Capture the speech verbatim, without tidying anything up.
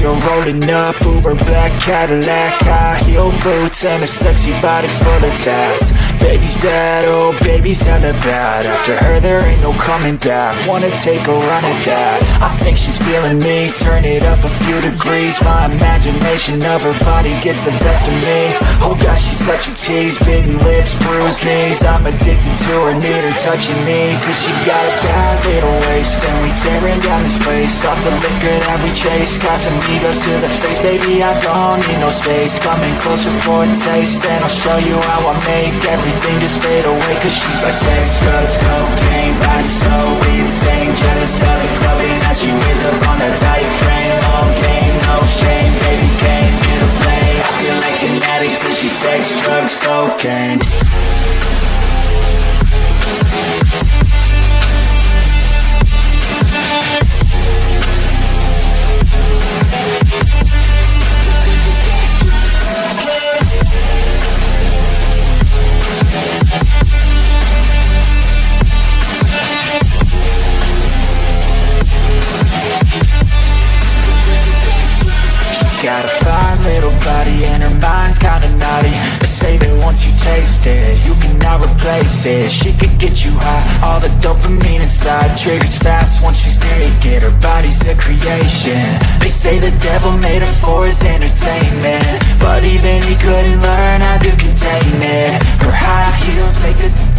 her rolling up, Uber black Cadillac, high heel boots and a sexy body full of tats. Baby's bad, oh baby's hella bad. After her there ain't no coming back. Wanna take a run at that. I think she's feeling me, turn it up a few degrees. My imagination of her body gets the best of me. Oh gosh, she's such a tease, bitten lips, bruised knees. I'm addicted to her, need her touching me, cause she got a bad little waist. And we tearing down this place, off the liquor that we chase. Got some egos to the face, baby I don't need no space. Coming closer for a taste, and I'll show you how I make everything just fade away. Cause she's like sex, drugs, cocaine, body so insane. Jealous of the clubbing that she wears up on a tight frame. No game, no shame, baby came here to play. I feel like an addict cause she's sex, drugs, cocaine. Got a fine little body and her mind's kinda naughty. They say that once you taste it, you cannot replace it. She could get you high, all the dopamine inside triggers fast once she's naked. Her body's a creation. They say the devil made her for his entertainment, but even he couldn't learn how to contain it. Her high heels make the